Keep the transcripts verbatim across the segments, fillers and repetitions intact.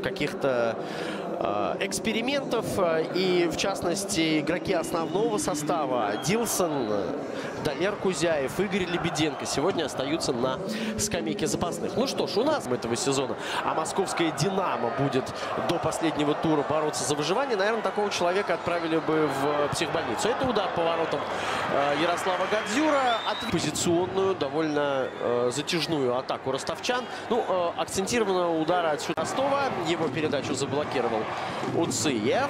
каких-то экспериментов, и в частности игроки основного состава Дилсон, Далер Кузяев, Игорь Лебеденко сегодня остаются на скамейке запасных. Ну что ж, у нас этого сезона, а московская «Динамо» будет до последнего тура бороться за выживание, наверное, такого человека отправили бы в психбольницу. Это удар по воротам Ярослава Гадзюра, от позиционную, довольно э, затяжную атаку ростовчан. Ну, э, акцентированного удара отсюда Ростова, его передачу заблокировал Уциев.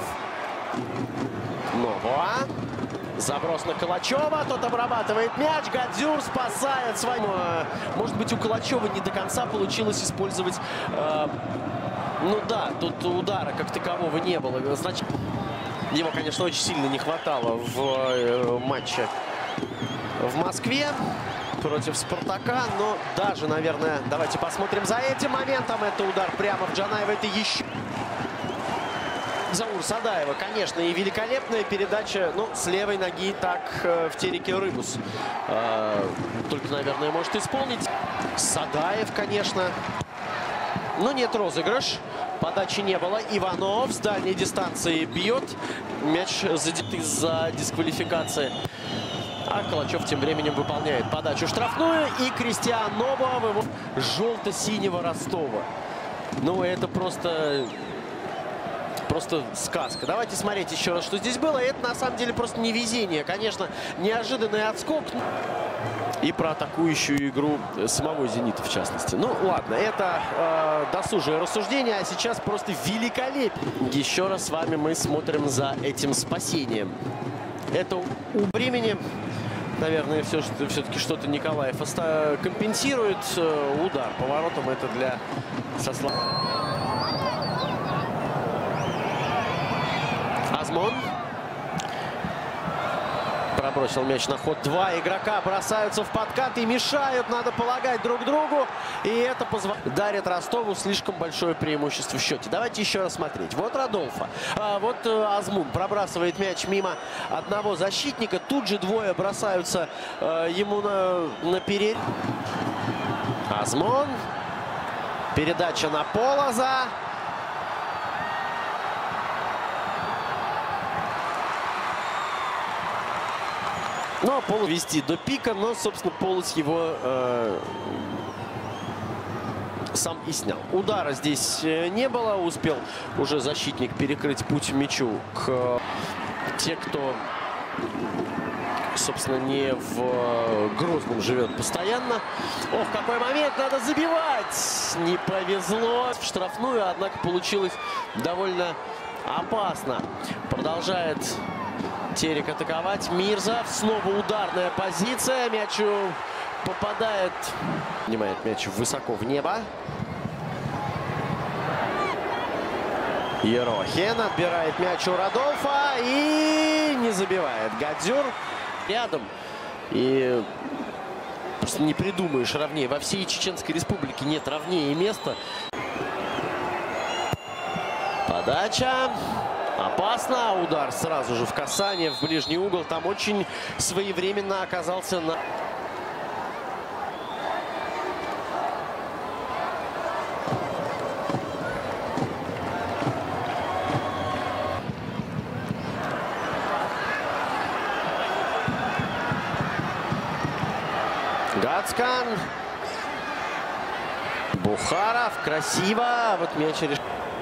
Нового. Заброс на Калачева. Тот обрабатывает мяч. Гадзюр спасает своим. Может быть, у Калачева не до конца получилось использовать... Э, ну да, тут удара как такового не было. Значит, его, конечно, очень сильно не хватало в э, матче в Москве против «Спартака». Но даже, наверное, давайте посмотрим за этим моментом. Это удар прямо в Джанаева. Это еще... Заур Садаева, конечно, и великолепная передача, ну, с левой ноги так э, в Тереке Рыбус. Э, только, наверное, может исполнить. Садаев, конечно. Но нет, розыгрыш. Подачи не было. Иванов с дальней дистанции бьет. Мяч задет из-за дисквалификации. А Калачев тем временем выполняет подачу штрафную. И Кристиан Нобо выводит желто-синего Ростова. Ну, это просто... Просто сказка. Давайте смотреть еще раз, что здесь было. Это на самом деле просто невезение. Конечно, неожиданный отскок. И про атакующую игру самого «Зенита» в частности. Ну, ладно, это э, досужие рассуждения. А сейчас просто великолепно. Еще раз с вами мы смотрим за этим спасением. Это у времени, наверное, все, что, все-таки что-то Николаев компенсирует. Удар по воротам. Это для Сослана. Азмон пробросил мяч на ход. Два игрока бросаются в подкат и мешают, надо полагать, друг другу. И это позволяет, дарит Ростову слишком большое преимущество в счете. Давайте еще раз смотреть. Вот Родолфо. А вот э, Азмун пробрасывает мяч мимо одного защитника. Тут же двое бросаются э, ему на, на перед. Азмон. Передача на Полоза. Ну, а Полос вести до пика, но, собственно, Полос его э, сам и снял. Удара здесь не было. Успел уже защитник перекрыть путь мячу к те, кто, собственно, не в Грозном живет постоянно. Ох, какой момент! Надо забивать! Не повезло в штрафную, однако получилось довольно опасно. Продолжает Терек атаковать. Мирзов. Снова ударная позиция. Мячу попадает. Поднимает мяч высоко в небо. Ерохин отбирает мяч у Родолфа и не забивает. Гадзюр рядом. И просто не придумаешь ровнее. Во всей Чеченской Республике нет ровнее места. Подача. Опасно. Удар сразу же в касание, в ближний угол. Там очень своевременно оказался на... Гацкан. Бухаров. Красиво. Вот мяч решил.